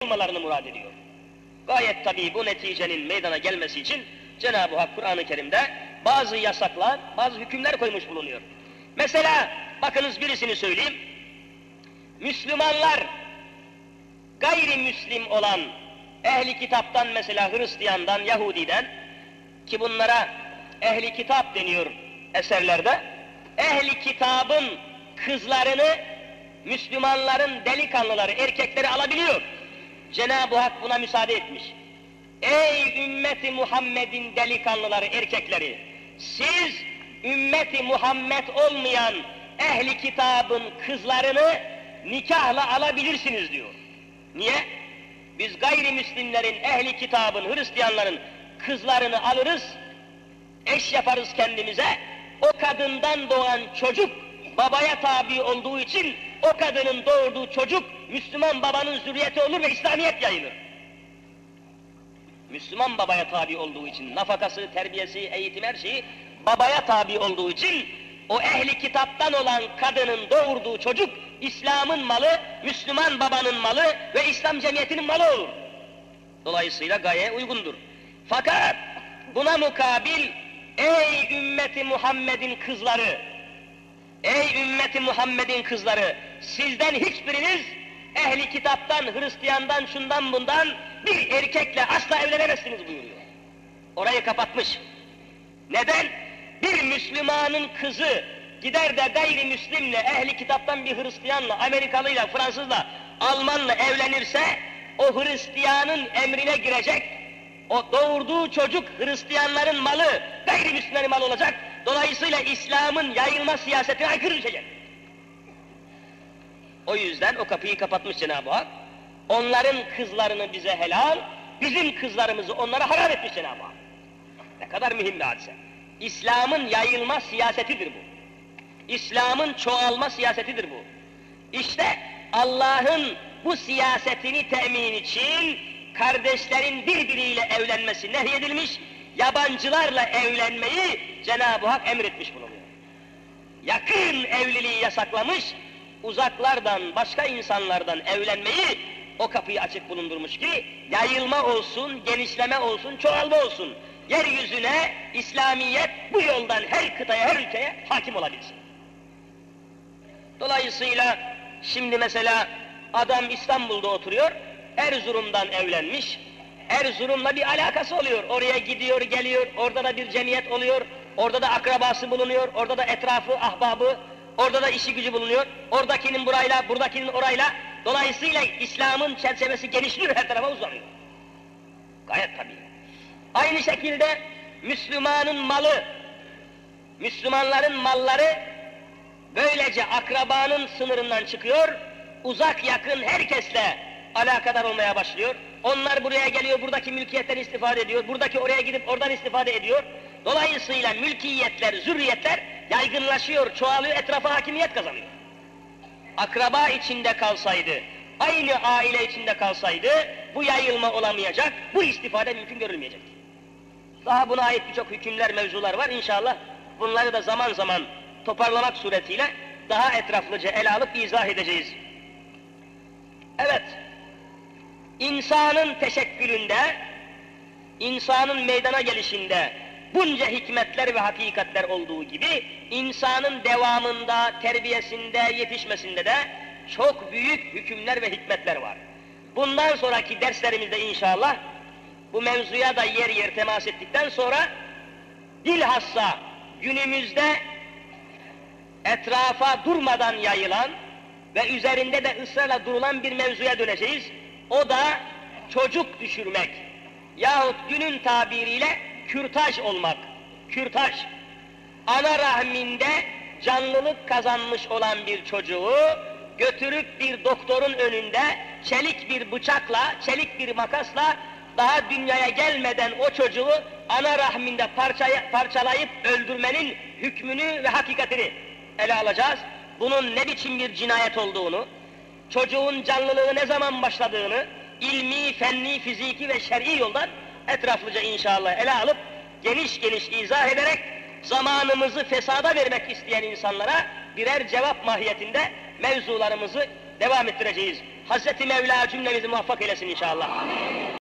olmalarını murad ediyor. Gayet tabii bu neticenin meydana gelmesi için Cenab-ı Hak Kur'an-ı Kerim'de bazı yasaklar, bazı hükümler koymuş bulunuyor. Mesela bakınız birisini söyleyeyim. Müslümanlar gayrimüslim olan ehli kitaptan, mesela Hristiyandan, Yahudiden, ki bunlara ehli kitap deniyor eserlerde, ehli kitabın kızlarını Müslümanların delikanlıları, erkekleri alabiliyor. Cenab-ı Hak buna müsaade etmiş. Ey ümmeti Muhammed'in delikanlıları, erkekleri, siz ümmeti Muhammed olmayan ehli kitabın kızlarını nikahla alabilirsiniz diyor. Niye? Biz gayrimüslimlerin, ehli kitabın, Hristiyanların kızlarını alırız, eş yaparız kendimize, o kadından doğan çocuk babaya tabi olduğu için o kadının doğurduğu çocuk Müslüman babanın zürriyeti olur ve İslamiyet yayılır. Müslüman babaya tabi olduğu için nafakası, terbiyesi, eğitim, her şeyi babaya tabi olduğu için o ehli kitaptan olan kadının doğurduğu çocuk İslam'ın malı, Müslüman babanın malı ve İslam cemiyetinin malı olur. Dolayısıyla gayeye uygundur. Fakat buna mukabil ey ümmeti Muhammed'in kızları, ey ümmeti Muhammed'in kızları, sizden hiçbiriniz ehli kitaptan, Hristiyandan, şundan bundan bir erkekle asla evlenemezsiniz buyuruyor. Orayı kapatmış. Neden? Bir Müslümanın kızı gider de gayrimüslimle, ehli kitaptan bir Hristiyanla, Amerikalıyla, Fransızla, Almanla evlenirse o Hristiyanın emrine girecek. O doğurduğu çocuk Hristiyanların malı, gayrimüslimlerin malı olacak. Dolayısıyla İslam'ın yayılma siyasetine aykırı düşecek. O yüzden o kapıyı kapatmış Cenab-ı Hak. Onların kızlarını bize helal, bizim kızlarımızı onlara haram etmiş Cenab-ı Hak. Ne kadar mühim bir hadise. İslam'ın yayılma siyasetidir bu. İslam'ın çoğalma siyasetidir bu. İşte Allah'ın bu siyasetini temin için kardeşlerin birbiriyle evlenmesi nehyedilmiş, yabancılarla evlenmeyi Cenab-ı Hak emretmiş bulunuyor. Yakın evliliği yasaklamış, uzaklardan, başka insanlardan evlenmeyi o kapıyı açık bulundurmuş ki yayılma olsun, genişleme olsun, çoğalma olsun. Yeryüzüne İslamiyet bu yoldan her kıtaya, her ülkeye hakim olabilsin. Dolayısıyla şimdi mesela adam İstanbul'da oturuyor, Erzurum'dan evlenmiş, Erzurum'la bir alakası oluyor. Oraya gidiyor, geliyor, orada da bir cemiyet oluyor, orada da akrabası bulunuyor, orada da etrafı, ahbabı, orada da işi gücü bulunuyor, oradakinin burayla, buradakinin orayla. Dolayısıyla İslam'ın çerçevesi genişliyor, her tarafa uzanıyor. Gayet tabii. Aynı şekilde Müslümanın malı, Müslümanların malları böylece akrabanın sınırından çıkıyor, uzak yakın herkesle alakadar olmaya başlıyor. Onlar buraya geliyor, buradaki mülkiyetten istifade ediyor, buradaki oraya gidip oradan istifade ediyor. Dolayısıyla mülkiyetler, zürriyetler yaygınlaşıyor, çoğalıyor, etrafa hakimiyet kazanıyor. Akraba içinde kalsaydı, aynı aile içinde kalsaydı bu yayılma olamayacak, bu istifade mümkün görülmeyecekti. Daha buna ait birçok hükümler, mevzular var. İnşallah bunları da zaman zaman toparlamak suretiyle daha etraflıca ele alıp izah edeceğiz. Evet, insanın teşekkülünde, insanın meydana gelişinde bunca hikmetler ve hakikatler olduğu gibi insanın devamında, terbiyesinde, yetişmesinde de çok büyük hükümler ve hikmetler var. Bundan sonraki derslerimizde inşallah bu mevzuya da yer yer temas ettikten sonra bilhassa günümüzde etrafa durmadan yayılan ve üzerinde de ısrarla durulan bir mevzuya döneceğiz. O da çocuk düşürmek yahut günün tabiriyle kürtaj olmak. Kürtaj. Ana rahminde canlılık kazanmış olan bir çocuğu götürüp bir doktorun önünde çelik bir bıçakla, çelik bir makasla daha dünyaya gelmeden o çocuğu ana rahminde parçalayıp öldürmenin hükmünü ve hakikatini ele alacağız. Bunun ne biçim bir cinayet olduğunu, çocuğun canlılığı ne zaman başladığını, ilmi, fenni, fiziki ve şer'i yoldan etraflıca inşallah ele alıp, geniş geniş izah ederek, zamanımızı fesada vermek isteyen insanlara birer cevap mahiyetinde mevzularımızı devam ettireceğiz. Hazreti Mevla cümlemizi muvaffak eylesin inşallah.